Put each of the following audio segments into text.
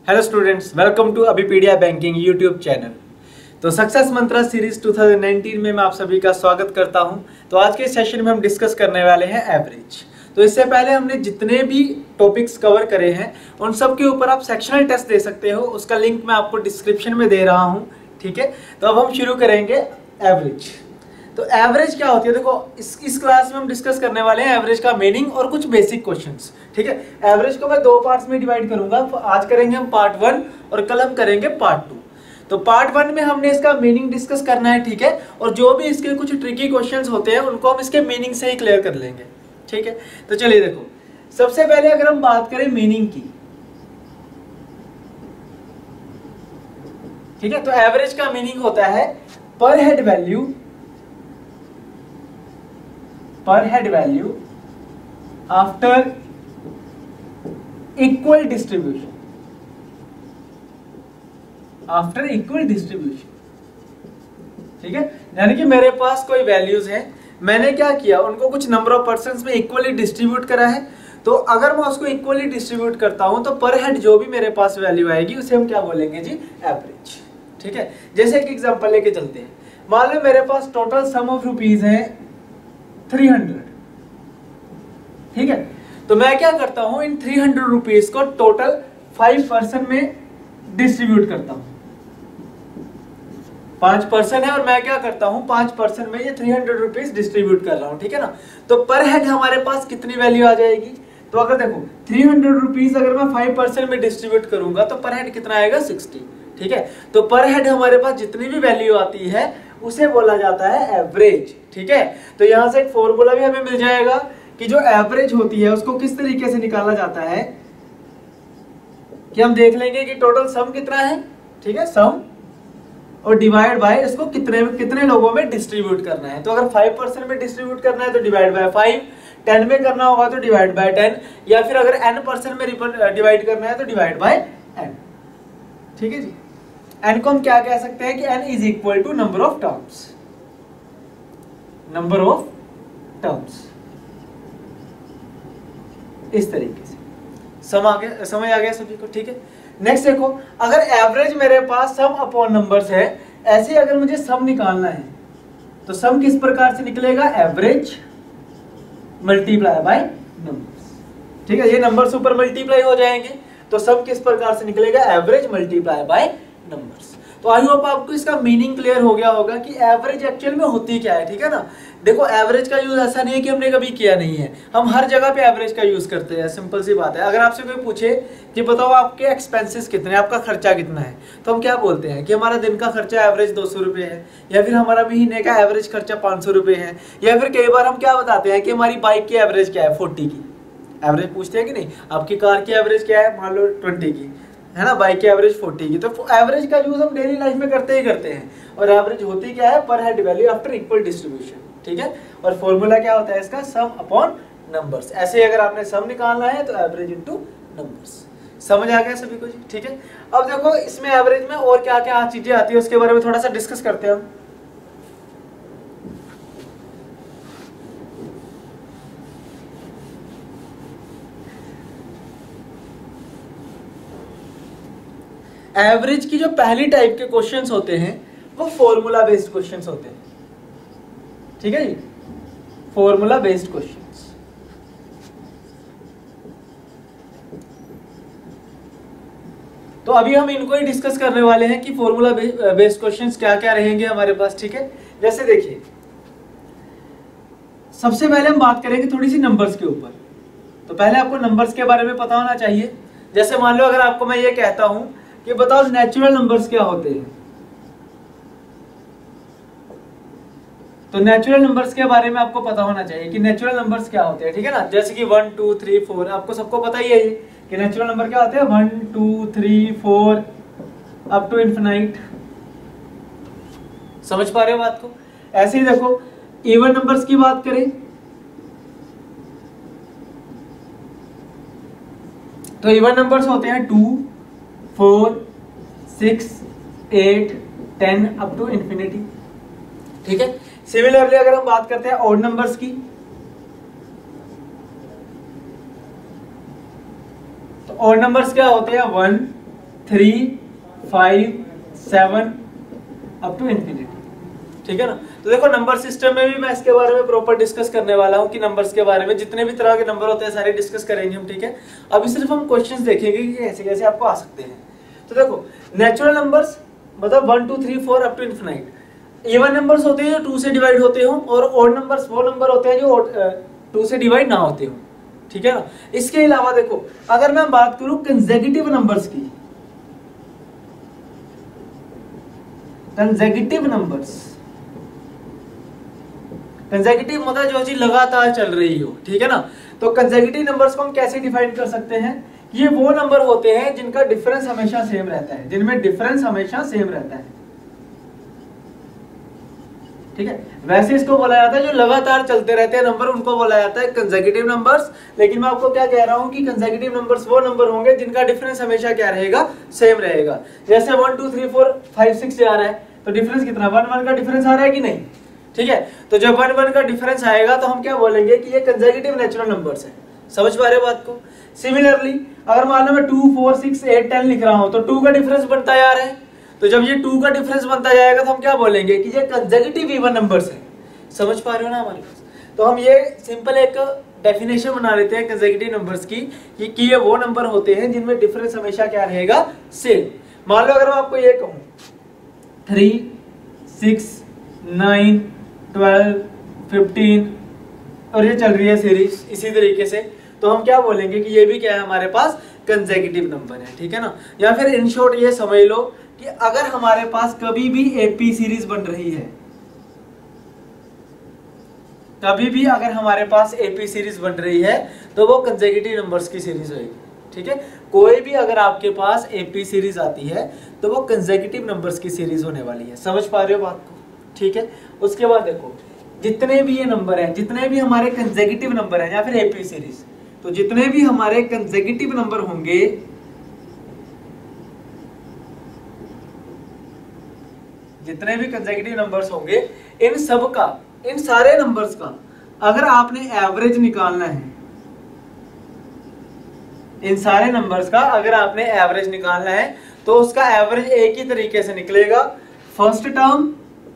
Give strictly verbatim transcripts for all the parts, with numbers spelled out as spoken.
Hello students, welcome to Abhipedia banking YouTube channel. तो success mantra series दो हज़ार उन्नीस में मैं आप सभी का स्वागत करता हूं। तो आज के सेशन में हम डिस्कस करने वाले हैं एवरेज। तो इससे पहले हमने जितने भी टॉपिक्स कवर करे हैं उन सब के ऊपर आप सेक्शनल टेस्ट दे सकते हो, उसका लिंक मैं आपको डिस्क्रिप्शन में दे रहा हूँ। ठीक है, तो अब हम शुरू करेंगे एवरेज। तो एवरेज क्या होती है, देखो इस इस क्लास में हम डिस्कस करने वाले हैं एवरेज का मीनिंग और कुछ बेसिक क्वेश्चंस। ठीक है, एवरेज को मैं दो पार्ट्स में डिवाइड करूंगा। आज करेंगे हम पार्ट वन और कल हम करेंगे पार्ट टू। तो पार्ट वन में हमने इसका मीनिंग डिस्कस करना है, ठीक है, और जो भी इसके कुछ ट्रिकी क्वेश्चंस होते हैं उनको हम इसके मीनिंग से ही क्लियर कर लेंगे। ठीक है, तो चलिए देखो, सबसे पहले अगर हम बात करें मीनिंग की, ठीक है, तो एवरेज का मीनिंग होता है per head value per head value after equal distribution after equal distribution ठीक है, यानी कि मेरे पास कोई वैल्यूज हैं, मैंने क्या किया, उनको कुछ नंबर ऑफ पर्सन्स में इक्वली डिस्ट्रीब्यूट करा है। तो अगर मैं उसको इक्वली डिस्ट्रीब्यूट करता हूं तो पर हेड जो भी मेरे पास वैल्यू आएगी उसे हम क्या बोलेंगे जी, एवरेज। ठीक है, जैसे एक एग्जांपल लेके चलते हैं। मान लो मेरे पास टोटल सम ऑफ रुपीज है तीन सौ। ठीक है, तो मैं क्या करता हूं, इन तीन सौ रुपीज को टोटल फाइव परसेंट में डिस्ट्रीब्यूट करता हूं। पांच परसेंट है और मैं क्या करता हूं, पांच परसेंट में ये तीन सौ रुपीज डिस्ट्रीब्यूट कर रहा हूं। ठीक है ना, तो पर हेड हमारे पास कितनी वैल्यू आ जाएगी। तो अगर देखो तीन सौ रुपीज अगर मैं फाइव परसेंट में डिस्ट्रीब्यूट करूंगा तो पर हेड कितना आएगा, साठ। ठीक है, तो पर हेड हमारे पास जितनी भी वैल्यू आती है उसे बोला जाता है एवरेज। ठीक है, तो यहां से एक फॉर्मूला भी हमें मिल जाएगा कि जो एवरेज होती है उसको किस तरीके से निकाला जाता है, कि हम देख लेंगे कि टोटल सम कितना है। ठीक है, सम और डिवाइड बाय इसको कितने कितने लोगों में डिस्ट्रीब्यूट करना है। तो अगर फाइव परसेंट में डिस्ट्रीब्यूट करना है तो डिवाइड बाय फाइव, टेन में करना होगा तो डिवाइड बाय टेन, या फिर अगर एन परसेंट में डिवाइड करना है तो डिवाइड बाय एन। ठीक है जी, एन को हम क्या कह सकते हैं कि N is equal to number of terms number of terms इस तरीके से सम आ गया, समझ आ गया सभी को। ठीक है, नेक्स्ट देखो, अगर एवरेज मेरे पास सम अपॉन नंबर्स है, ऐसे अगर मुझे सम निकालना है तो सम किस प्रकार से निकलेगा, एवरेज मल्टीप्लाई बाय नंबर्स। ठीक है, ये नंबर्स ऊपर मल्टीप्लाई हो जाएंगे तो सम किस प्रकार से निकलेगा, एवरेज मल्टीप्लाई बाय नंबर्स। तो आई होप आपको इसका मीनिंग क्लियर हो गया होगा कि एवरेज एक्चुअल में होती क्या है। ठीक है ना, देखो एवरेज का यूज ऐसा नहीं है कि हमने कभी किया नहीं है, हम हर जगह पे एवरेज का यूज करते हैं। सिंपल सी बात है, अगर आपसे कोई पूछे कि बताओ आपके एक्सपेंसेस कितने, आपका खर्चा कितना है, तो हम क्या बोलते हैं कि हमारा दिन का खर्चा एवरेज दो सौ रुपये है, या फिर हमारा महीने का एवरेज खर्चा पाँच सौ रुपये है, या फिर कई बार हम क्या बताते हैं कि हमारी बाइक की एवरेज क्या है, फोर्टी की एवरेज पूछते हैं कि नहीं, आपकी कार की एवरेज क्या है, मान लो ट्वेंटी की है ना, बाइक की एवरेज फोर्टी की। तो एवरेज का यूज हम डेली लाइफ में करते ही करते हैं, और एवरेज होती क्या है, per head value after equal distribution. ठीक है, और फॉर्मूला क्या होता है इसका, सम अपॉन नंबर्स। ऐसे अगर आपने सम निकालना है तो एवरेज इनटू नंबर्स। समझ आ गया सभी को जी। ठीक है, अब देखो इसमें एवरेज में और क्या क्या चीजें आती है उसके बारे में थोड़ा सा डिस्कस करते हैं हम। एवरेज की जो पहली टाइप के क्वेश्चंस होते हैं वो फॉर्मूला बेस्ड क्वेश्चंस होते हैं। ठीक है जी, फॉर्मूला बेस्ड क्वेश्चंस। तो अभी हम इनको ही डिस्कस करने वाले हैं कि फॉर्मूला बेस्ड क्वेश्चंस क्या क्या रहेंगे हमारे पास। ठीक है, जैसे देखिए, सबसे पहले हम बात करेंगे थोड़ी सी नंबर्स के ऊपर। तो पहले आपको नंबर्स के बारे में पता होना चाहिए। जैसे मान लो अगर आपको मैं ये कहता हूं कि बताओ नेचुरल नंबर्स क्या होते हैं, तो नेचुरल नंबर्स के बारे में आपको पता होना चाहिए कि नेचुरल नंबर्स क्या होते हैं। ठीक है ना, जैसे कि वन टू थ्री फोर, आपको सबको पता ही है कि नेचुरल नंबर क्या होते हैं, one two three four up to infinite. समझ पा रहे हो बात को। ऐसे ही देखो इवन नंबर्स की बात करें तो इवन नंबर्स होते हैं two four six eight ten up to infinity. ठीक है, सिमिलरली अगर हम बात करते हैं ऑड नंबर्स की, तो ऑड नंबर्स क्या होते हैं, one three, five, seven up to infinity. ठीक है ना। तो देखो नंबर सिस्टम में भी मैं इसके बारे में प्रॉपर डिस्कस करने वाला हूँ कि नंबर्स के बारे में जितने भी तरह के नंबर होते हैं सारे डिस्कस करेंगे हम। ठीक है, अभी सिर्फ हम क्वेश्चंस देखेंगे कि कैसे कैसे आपको आ सकते हैं। तो देखो नेचुरल नंबर्स मतलब one two three four up to infinite. Even numbers होते हैं जो टू से डिवाइड होते हो, और ऑड नंबर्स वो नंबर होते हैं जो टू से डिवाइड ना होते हो। ठीक है ना। इसके अलावा देखो अगर मैं बात करूं कंसेक्यूटिव नंबर्स की, कंसेक्यूटिव नंबर्स, कंसेक्यूटिव मतलब जो चीज लगातार चल रही हो। ठीक है ना। तो कंसेक्यूटिव नंबर्स को हम कैसे डिफाइन कर सकते हैं? ये वो नंबर होते हैं जिनका डिफरेंस हमेशा सेम रहता है, जिनमें डिफरेंस हमेशा सेम रहता है। ठीक है, वैसे इसको बोला जाता है जो लगातार चलते रहते हैं नंबर, उनको बोला जाता है कंसेक्यूटिव नंबर्स। लेकिन मैं आपको क्या कह रहा हूं कि कंसेक्यूटिव नंबर्स वो नंबर होंगे जिनका डिफरेंस हमेशा क्या रहेगा? सेम रहेगा। जैसे one two three four five six जा रहा है तो डिफरेंस कितना? वन वन का डिफरेंस आ रहा है कि नहीं? ठीक है, तो जब वन वन का डिफरेंस आएगा तो हम क्या बोलेंगे कि ये कंसेक्यूटिव नेचुरल नंबर्स है। समझ पा रहे हो बात को? सिमिलरली अगर मान लो मैं two four six eight ten लिख रहा हूं तो टू का डिफरेंस बनता जा रहा है, तो जब ये टू का डिफरेंस बनता जाएगा तो हम क्या बोलेंगे कि ये कंसेक्यूटिव इवन नंबर्स है। समझ पा रहे हो ना हमारे पास? तो हम ये सिंपल एक डेफिनेशन बना लेते हैं कंसेक्यूटिव नंबर्स की कि, कि ये वो नंबर होते हैं जिनमें डिफरेंस हमेशा क्या रहेगा? सेम। मान लो अगर मैं आपको ये कहूं three, six, nine, twelve, fifteen और ये चल रही है सीरीज इसी तरीके से, तो हम क्या बोलेंगे कि ये भी क्या है हमारे पास? कंसेक्यूटिव नंबर है। ठीक है ना। या फिर इन शॉर्ट ये समझ लो कि अगर हमारे पास कभी भी एपी सीरीज बन रही है, कभी भी अगर हमारे पास एपी सीरीज बन रही है तो वो कंसेक्यूटिव नंबर्स की सीरीज होगी। ठीक है, कोई भी अगर आपके पास एपी सीरीज आती है तो वो कंसेक्यूटिव नंबर्स की सीरीज होने वाली है। समझ पा रहे हो बात को? ठीक है, उसके बाद देखो जितने भी ये नंबर हैं, जितने भी हमारे कंसेक्यूटिव नंबर हैं या फिर एपी सीरीज, तो जितने भी हमारे कंसेक्यूटिव नंबर होंगे, जितने भी कंसेक्यूटिव नंबर्स होंगे, इन सब का, इन सारे नंबर्स का अगर आपने एवरेज निकालना है, इन सारे नंबर्स का अगर आपने एवरेज निकालना है तो उसका एवरेज एक ही तरीके से निकलेगा, first term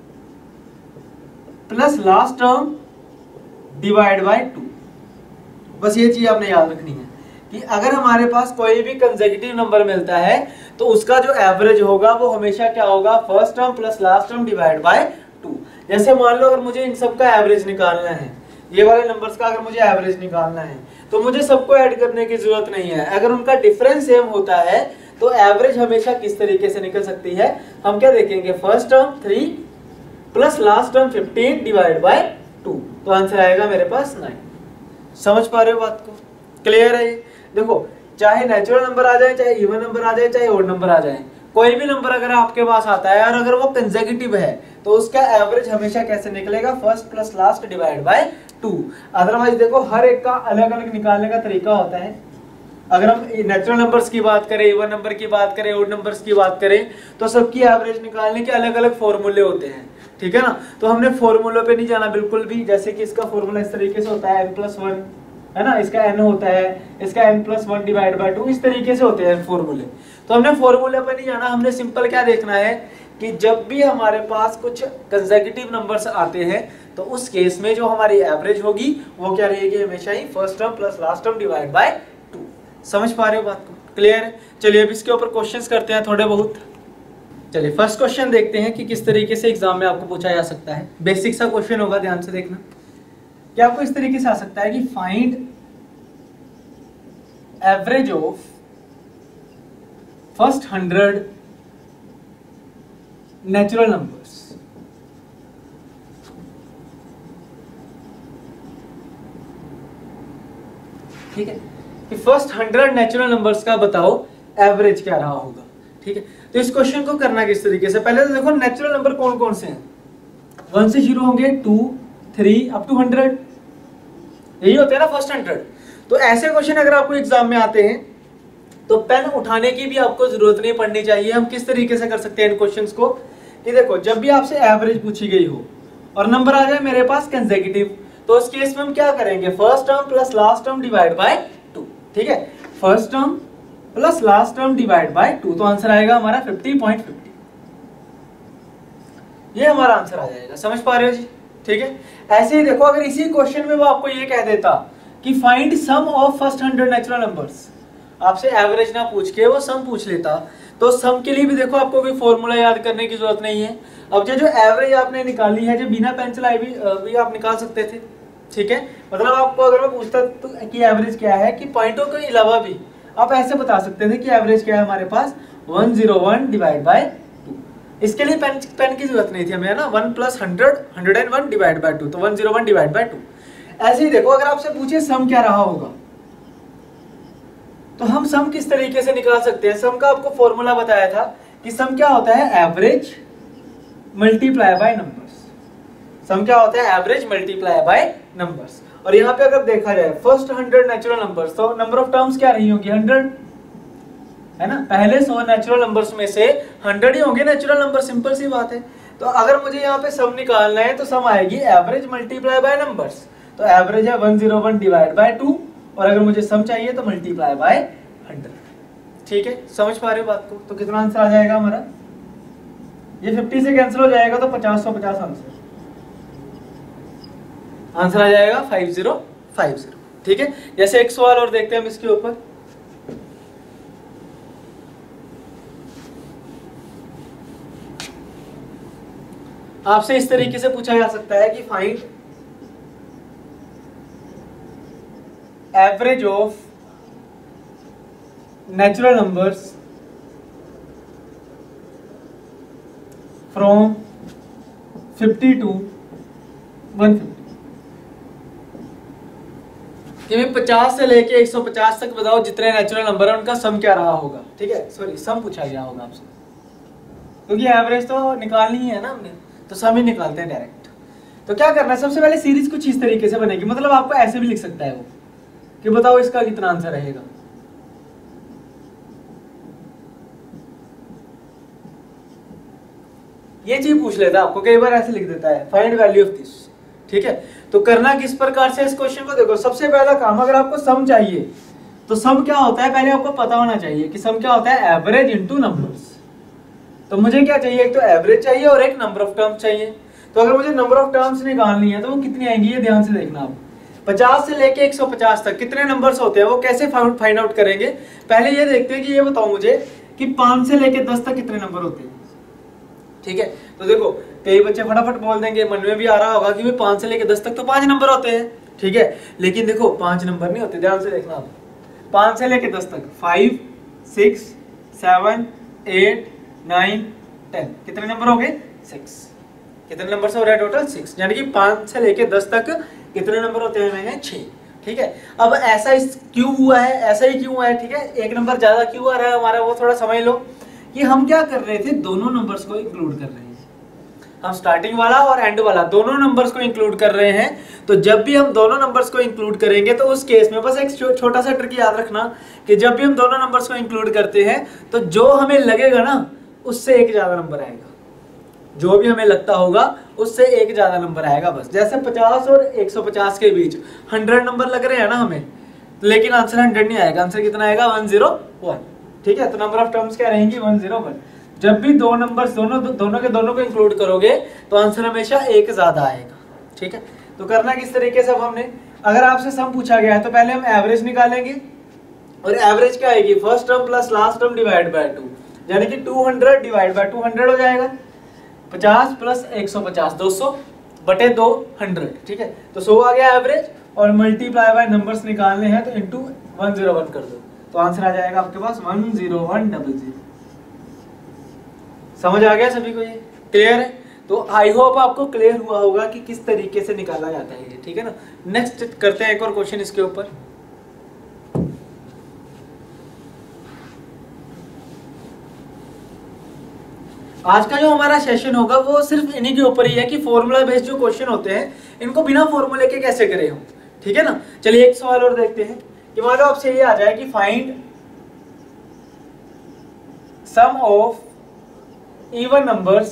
plus last term divide by two. बस ये चीज आपने याद रखनी है कि अगर हमारे पास कोई भी कंसेक्यूटिव नंबर मिलता है तो उसका जो एवरेज होगा वो हमेशा क्या होगा? First term plus last term divide by two. जैसे मान लो अगर मुझे इन सब का एवरेज निकालना है, ये वाले नंबर्स का अगर मुझे एवरेज निकालना है तो मुझे सबको ऐड करने की जरूरत नहीं है। अगर उनका डिफरेंस सेम होता है तो एवरेज हमेशा किस तरीके से निकल सकती है? हम क्या देखेंगे? First term three plus last term fifteen divide by two, तो आंसर आएगा मेरे पास नाइन। समझ पा रहे हो बात को? क्लियर है? देखो चाहे नेचुरल नंबर आ जाए, चाहे इवन नंबर आ जाए, चाहे ऑड नंबर आ जाए, कोई भी नंबर अगर आपके पास आता है और अगर वो कंसेक्यूटिव है तो उसका एवरेज हमेशा कैसे निकलेगा? First plus last divide by two. Otherwise देखो हर एक का अलग अलग निकालने का तरीका होता है। अगर हम नेचुरल नंबर्स की बात करें, इवन नंबर की बात करें, ऑड नंबर्स की बात करें, तो सबकी एवरेज निकालने के अलग अलग फॉर्मूले होते हैं। ठीक है ना। तो हमने फॉर्मूलों पे नहीं जाना बिल्कुल भी। जैसे कि इसका फॉर्मूला इस तरीके से होता है एन प्लस वन, है ना, इसका एन होता है, इसका N plus one divide by two, इस तरीके से होते हैं फॉर्मूले। तो हमने फॉर्मूले पे नहीं जाना, हमने सिंपल क्या देखना है कि जब भी हमारे पास कुछ कंसेक्यूटिव नंबर्स आते हैं तो उस केस में जो हमारी एवरेज होगी वो क्या रहेगी? हमेशा ही first term plus last term divide by two. समझ पा रहे हो बात को? क्लियर है? चलिए अब इसके ऊपर क्वेश्चंस करते हैं थोड़े बहुत। चलिए फर्स्ट क्वेश्चन देखते हैं कि किस तरीके से एग्जाम में आपको पूछा जा सकता है। बेसिक सा क्वेश्चन होगा, ध्यान से देखना। क्या आपको इस तरीके से आ सकता है कि find average of first hundred natural numbers. ठीक है, कि फर्स्ट हंड्रेड नेचुरल नंबर्स का बताओ एवरेज क्या रहा होगा। ठीक है, तो इस क्वेश्चन को करना किस तरीके से? पहले तो देखो नेचुरल नंबर कौन कौन से हैं। वन से शुरू होंगे, two, three up to hundred, यही होते हैं ना फर्स्ट हंड्रेड। तो ऐसे क्वेश्चन अगर आपको एग्जाम में आते हैं तो पेन उठाने की भी आपको जरूरत नहीं पड़नी चाहिए। हम किस तरीके से कर सकते हैं इन क्वेश्चंस को कि देखो जब भी आपसे एवरेज पूछी गई हो और नंबर आ जाए मेरे पास कंसेक्यूटिव, तो उस केस में हम क्या करेंगे? First term plus last term divide by two. ठीक है, first term plus last term divide by two, तो आंसर आएगा हमारा फिफ्टी पॉइंट फिफ्टी। ये हमारा आंसर आ जाएगा। समझ पा रहे हो जी? ठीक है। ऐसे ही देखो, अगर इसी क्वेश्चन में वो आपको ये कह देता कि find sum of first hundred natural numbers, आपसे एवरेज ना पूछ के वो सम पूछ लेता, तो सम के लिए भी देखो आपको कोई फॉर्मूला याद करने की जरूरत नहीं है। अब जो जो एवरेज आपने निकाली है, जो बिना पेन चलाए भी, भी आप निकाल सकते थे। ठीक है, मतलब आपको अगर मैं पूछता तो कि एवरेज क्या है, कि पॉइंटों के अलावा भी आप ऐसे बता सकते थे कि एवरेज क्या है हमारे पास, one zero one divide by two. इसके लिए पेन पेन की जरूरत नहीं थी हमें, है ना, one plus hundred hundred and one divide by two, तो one zero one divide by two. ऐसे ही देखो, अगर आपसे पूछे सम क्या रहा होगा, तो हम सम किस तरीके से निकाल सकते हैं। सम का आपको फॉर्मूला बताया था कि सम क्या होता है, average multiply by numbers. Sum क्या होता है, एवरेज मल्टीप्लाई बाय नंबर्स। और यहाँ पे अगर देखा जाए फर्स्ट हंड्रेड नेचुरल नंबर्स, तो नंबर ऑफ टर्म्स क्या रही होगी, हंड्रेड, है ना। पहले सौ नेचुरल नंबर्स में से हंड्रेड ही होंगे नेचुरल नंबर, सिंपल सी बात है। तो अगर मुझे यहाँ पे सम निकालना है तो सम आएगी एवरेज मल्टीप्लाई बाय नंबर्स। तो एवरेज है one zero one divide by two, और अगर मुझे सम चाहिए तो मल्टीप्लाई बाय हंड्रेड। ठीक है, समझ पा रहे हो बात को? तो कितना आंसर आ जाएगा हमारा, ये फिफ्टी से कैंसिल हो जाएगा तो पचास सौ पचास आंसर आंसर आ जाएगा फाइव जीरो फाइव जीरो। ठीक है, जैसे एक सवाल और देखते हैं हम इसके ऊपर। आपसे इस तरीके से पूछा जा सकता है कि find average of natural numbers from fifty to one fifty, कि पचास से लेके एक सौ पचास तक बताओ जितने नेचुरल नंबर है उनका सम क्या रहा होगा। ठीक है, सॉरी सम पूछा गया होगा आपसे, क्योंकि एवरेज तो निकालनी ही है ना हमने, तो सम ही निकालते हैं डायरेक्ट। तो क्या करना है, सबसे पहले सीरीज कुछ इस तरीके से बनेगी, मतलब आपको ऐसे भी लिख सकता है वो कि बताओ इसका कितना आंसर रहेगा। ये चीज पूछ लेता है आपको, कई बार ऐसे लिख देता है फाइंड वैल्यू ऑफ दिस। ठीक है, तो करना किस प्रकार से इस क्वेश्चन को, देखो सबसे पहला काम, अगर आपको सम चाहिए तो सम क्या होता है पहले आपको पता होना चाहिए कि सम क्या होता है, एवरेज इनटू नंबर्स। तो मुझे क्या चाहिए, एक तो एवरेज चाहिए और एक नंबर ऑफ टर्म्स चाहिए। तो अगर मुझे नंबर ऑफ टर्म्स निकालनी है तो वो कितनी आएंगी, ये ध्यान से देखना आप। पचास से लेके एक सौ पचास तक कितने नंबर्स होते हैं, वो कैसे फाइंड आउट करेंगे। पहले ये देखते हैं कि ये बताओ मुझे कि पांच से लेके दस तक कितने नंबर होते हैं। ठीक है, तो देखो कई बच्चे फटाफट बोल देंगे, मन में भी आ रहा होगा कि भाई पांच से लेके दस तक तो पांच नंबर होते हैं। ठीक है, लेकिन देखो पांच नंबर नहीं होते, ध्यान से देखना आप। पांच से लेके दस तक five six seven eight nine ten, कितने नंबर हो गए, सिक्स। कितने नंबर से हो रहा है टोटल, सिक्स। यानी कि पांच से लेके दस तक कितने नंबर होते हैं, छह। ठीक है, अब ऐसा इस क्यों हुआ है, ऐसा ही क्यों हुआ है। ठीक है, एक नंबर ज्यादा क्यों आ रहा है हमारा, वो थोड़ा समझ लो कि हम क्या कर रहे थे, दोनों नंबर्स को इंक्लूड कर रहे हैं। हम स्टार्टिंग वाला और एंड वाला दोनों नंबर्स को इंक्लूड कर रहे हैं। तो जब भी हम दोनों नंबर्स को इंक्लूड करेंगे तो उस केस में बस एक छोटा सा ट्रिक याद रखना कि जब भी हम दोनों नंबर्स को इंक्लूड करते हैं तो जो हमें लगेगा ना उससे एक ज्यादा नंबर आएगा, जो भी हमें लगता होगा उससे एक ज्यादा नंबर आएगा। बस जैसे पचास और एक सौ पचास के बीच हंड्रेड नंबर लग रहे हैं ना हमें, लेकिन आंसर हंड्रेड नहीं आएगा, आंसर कितना आएगा, वन जीरो वन। ठीक है, तो नंबर ऑफ टर्म्स क्या रहेंगी, वन जीरो वन। जब भी दो नंबर्स दोनों दोनों के दोनों को इंक्लूड करोगे तो आंसर हमेशा एक ज्यादा आएगा। ठीक है, तो करना किस तरीके से, अब हमने अगर आपसे सम पूछा गया है तो पहले हम एवरेज निकालेंगे, और एवरेज क्या आएगी, first term plus last term divide by two, यानी कि two hundred divide by two hundred हो जाएगा। पचास प्लस एक सौ पचास, दो सौ बटे दो हंड्रेड। ठीक है, तो सौ आ गया एवरेज, और मल्टीप्लाई बाय नंबर्स निकालने हैं तो इंटू वन जीरो वन कर दो, तो आंसर आ जाएगा आपके पास one zero one double zero. समझ आ गया सभी को, ये क्लियर है। तो आई होप आपको क्लियर हुआ होगा कि किस तरीके से निकाला जाता है ये। ठीक है ना, नेक्स्ट करते हैं एक और क्वेश्चन इसके ऊपर। आज का जो हमारा सेशन होगा वो सिर्फ इन्हीं के ऊपर ही है कि फॉर्मूला बेस्ड जो क्वेश्चन होते हैं इनको बिना फॉर्मूले के कैसे करें हम। ठीक है ना, चलिए एक सवाल और देखते हैं कि मान लो आपसे ये आ जाए कि find sum of even numbers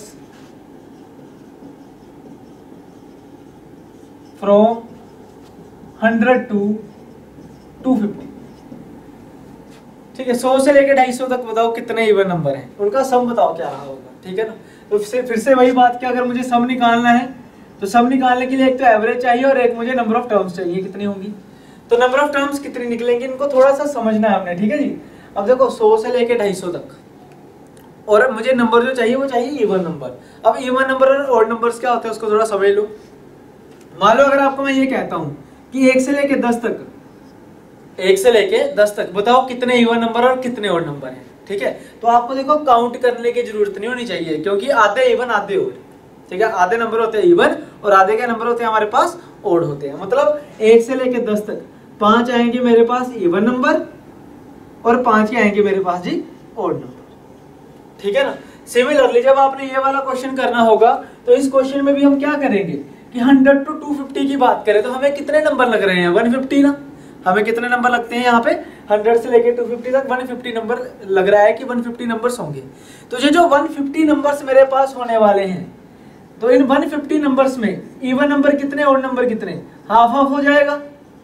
from hundred to two fifty. ठीक है, सौ से लेके ढाई सौ तक बताओ कितने इवन नंबर हैं, उनका सम बताओ क्या रहा होगा, ठीक है ना। तो फिर फिर से वही बात कि अगर मुझे सम निकालना है तो सम निकालने के लिए एक तो एवरेज चाहिए और एक मुझे नंबर ऑफ टर्म्स चाहिए, कितनी होंगी। तो नंबर ऑफ टर्म्स कितनी निकलेंगी इनको थोड़ा सा समझना है हमने, ठीक है जी। अब देखो सौ से लेके ढाई सौ तक, और मुझे नंबर जो चाहिए वो चाहिए इवन नंबर। अब इवन नंबर और ऑड नंबर्स क्या होते हैं उसको थोड़ा समझ लो। मान लो अगर आपको मैं ये कहता हूँ कि एक से लेके दस तक, एक से लेके दस तक बताओ कितने इवन नंबर और कितने ऑड नंबर हैं, ठीक है। तो आपको देखो काउंट करने की जरूरत नहीं होनी चाहिए, क्योंकि आधे इवन आधे ऑड, ठीक है। आधे नंबर होते हैं इवन और आधे के नंबर होते हैं हमारे पास ऑड होते हैं। मतलब एक से लेके दस तक पांच आएंगे मेरे पास इवन नंबर और पांच ही आएंगे मेरे पास जी ऑड नंबर, ठीक है ना। सिमिलरली जब आपने ये वाला क्वेश्चन करना होगा तो इस क्वेश्चन में भी हम क्या करेंगे कि हंड्रेड टू टू फिफ्टी की बात करें तो हमें कितने नंबर लग रहे हैं, वन फिफ्टी ना। हमें कितने नंबर लगते हैं यहाँ पे, हंड्रेड से लेके टू फिफ्टी तक वन फिफ्टी नंबर लग रहा है कि वन फिफ्टी नंबर्स होंगे। तो ये जो वन फिफ्टी नंबर्स मेरे पास होने वाले हैं, तो इन वन फिफ्टी नंबर्स में इवन नंबर कितने ऑड नंबर कितने, हाफ हाफ हो जाएगा,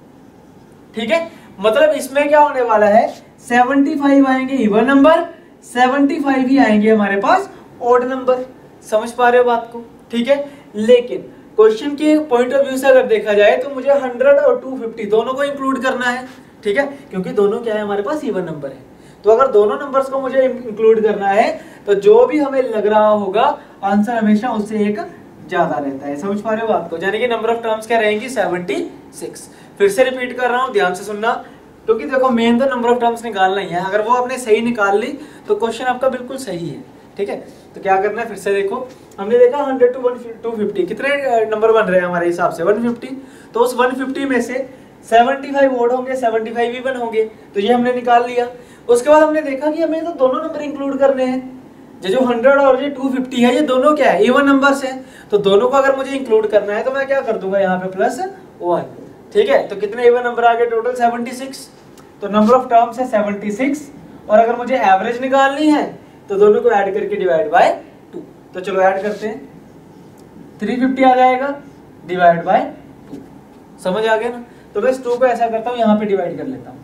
ठीक है। मतलब इसमें क्या होने वाला है, सेवेंटी फाइव आएंगे इवन नंबर, सेवेंटी फाइव ही आएंगे हमारे पास ऑड नंबर। समझ पा रहे हो बात को, ठीक है। लेकिन क्वेश्चन के पॉइंट ऑफ व्यू से अगर देखा जाए तो मुझे हंड्रेड और टू फिफ्टी दोनों को इंक्लूड करना है, ठीक है, क्योंकि दोनों क्या है हमारे पास इवन नंबर है। तो अगर दोनों नंबर्स को मुझे इंक्लूड करना है तो जो भी हमें लग रहा होगा आंसर हमेशा उससे एक ज्यादा रहता है। समझ पा रहे हो बात को, यानी कि नंबर ऑफ टर्म्स क्या रहेंगी सेवेंटी सिक्स। फिर से रिपीट कर रहा हूं, ध्यान से सुनना, क्योंकि देखो मेन तो नंबर ऑफ टर्म्स निकालना ही है। अगर वो आपने सही निकाल ली तो क्वेश्चन आपका बिल्कुल सही है, ठीक है। तो क्या करना है, फिर से देखो, हमने देखा hundred to one to fifty कितने नंबर बन रहे हैं हमारे हिसाब से वन फिफ्टी। तो उस वन फिफ्टी में से सेवेंटी फाइव ऑड होंगे, सेवेंटी फाइव इवन होंगे, तो ये हमने निकाल लिया। उसके बाद हमने देखा कि हमें तो दोनों नंबर इंक्लूड करने हैं, ये जो हंड्रेड और ये टू फिफ्टी है ये दोनों क्या है, इवन नंबर्स हैं। तो दोनों को अगर मुझे इंक्लूड करना है तो मैं क्या कर दूंगा यहाँ पे प्लस वन, ठीक है। तो कितने इवन नंबर आ गए टोटल, सेवेंटी सिक्स। तो नंबर ऑफ टर्म्स है सेवेंटी सिक्स, और अगर मुझे एवरेज निकालनी है तो दोनों को ऐड करके डिवाइड बाय टू। तो चलो ऐड करते हैं, थ्री फिफ्टी आ जाएगा डिवाइड बाय टू। समझ आ गया ना। तो मैं इस टू को ऐसा करता हूं, यहाँ पे डिवाइड कर लेता हूं,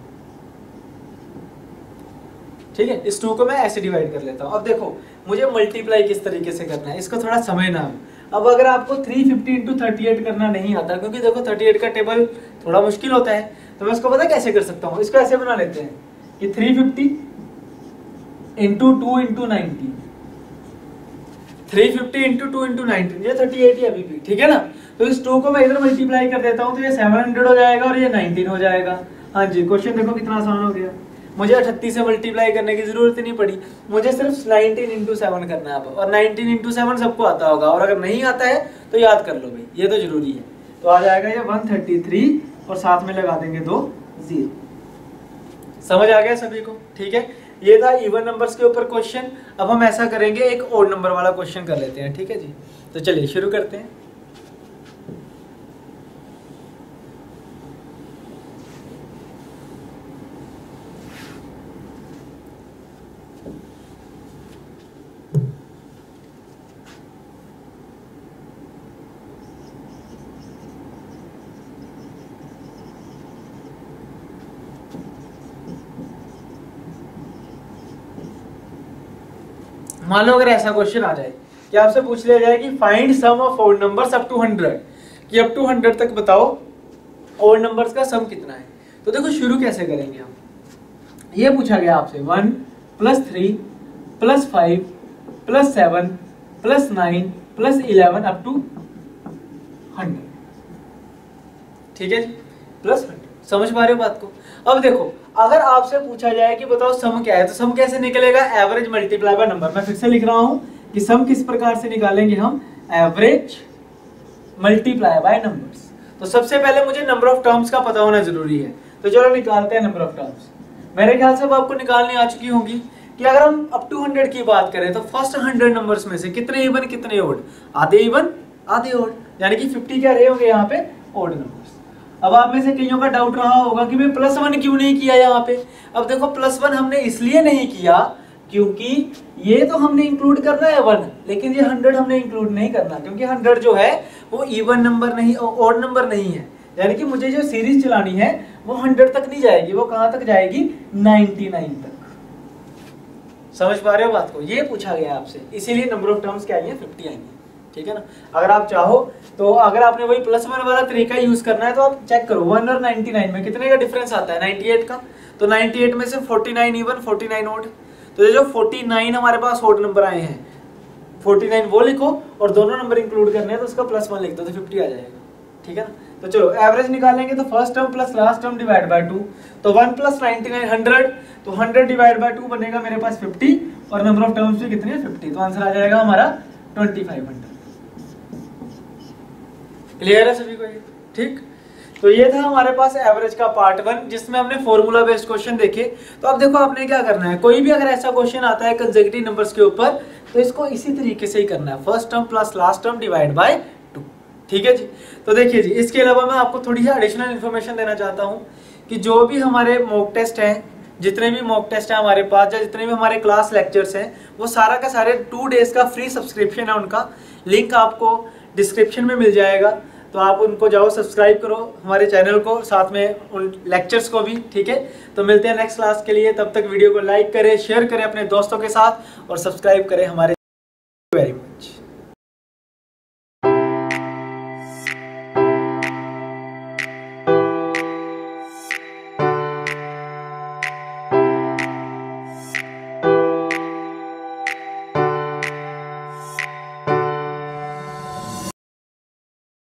ठीक है। इस टू को मैं ऐसे डिवाइड कर लेता हूं। अब देखो मुझे मल्टीप्लाई किस तरीके से करना है, इसको थोड़ा समझना। अब अगर आपको three fifty into thirty eight करना नहीं आता, क्योंकि देखो थर्टी एट का टेबल थोड़ा मुश्किल होता है, तो मैं इसको पता कैसे कर सकता हूँ, इसको ऐसे बना लेते हैं कि three fifty into two into nineteen, three fifty into two into nineteen, ये थर्टी एट ही अभी भी, ठीक है ना। तो इस टू को मैं इधर मल्टीप्लाई कर देता हूँ तो ये सेवन हंड्रेड हो जाएगा और ये नाइनटीन हो जाएगा। हाँ जी, क्वेश्चन देखो कितना आसान हो गया। मुझे अठत्तीस से मल्टीप्लाई करने की जरूरत नहीं पड़ी, मुझे सिर्फ नाइनटीन इंटू सेवन करना है। और नाइनटीन इंटू सेवन सबको आता होगा, और अगर नहीं आता है तो याद कर लो भाई, ये तो जरूरी है। तो आ जाएगा ये वन थर्टी थ्री और साथ में लगा देंगे दो जीरो। समझ आ गया सभी को, ठीक है। ये था इवन नंबर्स के ऊपर क्वेश्चन। अब हम ऐसा करेंगे, एक ऑड नंबर वाला क्वेश्चन कर लेते हैं, ठीक है जी। तो चलिए शुरू करते हैं। मान लो अगर ऐसा क्वेश्चन आ जाए कि आपसे पूछ लिया जाए कि find sum of odd numbers up to hundred, कि अप टू हंड्रेड तक बताओ ऑड नंबर्स का सम कितना है। तो देखो शुरू कैसे करेंगे हम, ये पूछा गया आपसे one plus three plus five plus seven plus nine plus eleven up to hundred, ठीक है जी, प्लस हंड्रेड। समझ पा रहे हो बात को। अब देखो अगर आपसे पूछा जाए कि बताओ सम क्या है, तो सम कैसे निकलेगा, एवरेज मल्टीप्लाई बाय नंबर। मैं फिर से लिख रहा हूं कि सम किस प्रकार से निकालेंगे हम, एवरेज मल्टीप्लाई बाय नंबर्स। तो सबसे पहले मुझे नंबर ऑफ टर्म्स का पता होना जरूरी है, तो चलो निकालते हैं नंबर ऑफ टर्म्स। मेरे ख्याल से अब आपको निकालनी आ चुकी होंगी कि अगर हम अप टू हंड्रेड की बात करें तो फर्स्ट हंड्रेड नंबर्स में से कितने इवन कितने ओड, आधे इवन आधे ओड, यानी कि फिफ्टी क्या रहे होंगे यहाँ पे ओड नंबर्स। अब आप में से कईयों का डाउट रहा होगा कि मैं प्लस वन क्यों नहीं किया यहाँ पे। अब देखो प्लस वन हमने इसलिए नहीं किया क्योंकि ये तो हमने इंक्लूड करना है वन, लेकिन ये हंड्रेड हमने इंक्लूड नहीं करना, क्योंकि हंड्रेड जो है वो इवन नंबर नहीं, ऑड नंबर नहीं है। यानी कि मुझे जो सीरीज चलानी है वो हंड्रेड तक नहीं जाएगी, वो कहाँ तक जाएगी, नाइनटी नाइन तक। समझ पा रहे हो बात को, ये पूछा गया आपसे, इसीलिए नंबर ऑफ टर्म्स क्या आएंगे, फिफ्टी आएंगे, ठीक है ना। अगर आप चाहो तो अगर आपने वही प्लस वन वाला तरीका यूज करना है तो आप चेक करो वन और नाइनटी नाइन में कितने का डिफरेंस आता है, नाइनटी एट का, तो नाइनटी एट में से forty nine even, forty nine odd, तो ये जो फोर्टी नाइन हमारे पास ओड नंबर आए हैं, फोर्टी नाइन वो लिखो और दोनों नंबर इंक्लूड करने हैं तो उसका प्लस वन लिख दो तो फिफ्टी आ जाएगा, ठीक है ना। तो चलो एवरेज निकालेंगे तो first term plus last term divide by two, तो one plus ninety nine hundred, तो हंड्रेड डिवाइड बाय टू बनेगा मेरे पास फिफ्टी और नंबर ऑफ टर्म्स भी कितने हैं, फिफ्टी, तो आंसर आ जाएगा हमारा ट्वेंटी फाइव हंड्रेड। क्लियर है सभी को ये, ठीक। तो ये था हमारे पास एवरेज का पार्ट वन जिसमें हमने फॉर्मूला बेस्ड क्वेश्चन देखे। तो अब देखो आपने क्या करना है, कोई भी अगर ऐसा क्वेश्चन आता है कंसेक्यूटिव नंबर्स के ऊपर तो इसको इसी तरीके से ही करना है, first term plus last term divide by two, ठीक है जी। तो देखिए जी, इसके अलावा मैं आपको थोड़ी सी एडिशनल इन्फॉर्मेशन देना चाहता हूँ कि जो भी हमारे मॉक टेस्ट हैं, जितने भी मॉक टेस्ट हैं हमारे पास या जितने भी हमारे क्लास लेक्चर्स हैं, वो सारा का सारे टू डेज का फ्री सब्सक्रिप्शन है, उनका लिंक आपको डिस्क्रिप्शन में मिल जाएगा, तो आप उनको जाओ सब्सक्राइब करो हमारे चैनल को, साथ में उन लेक्चर्स को भी, ठीक है। तो मिलते हैं नेक्स्ट क्लास के लिए, तब तक वीडियो को लाइक करें, शेयर करें अपने दोस्तों के साथ और सब्सक्राइब करें हमारे